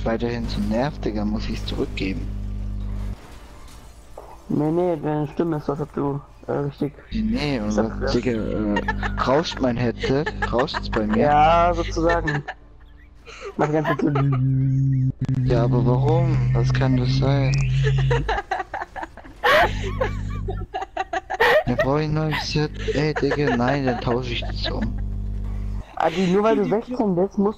weiterhin so nervt, Digga, muss ich es zurückgeben. Nee, deine Stimme ist, als ob du richtig. Nee, und was, Digga, rauscht mein Headset? Rauscht's bei mir? Ja, sozusagen. Mach ganz kurz. Ja, aber warum? Was kann das sein? Ja, brauche ich ein neues Set? Ey, Digga, nein, dann tausche ich das um. Adi, nur weil du 16 bist, musst